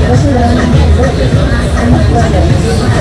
都是人，我也是安徽人。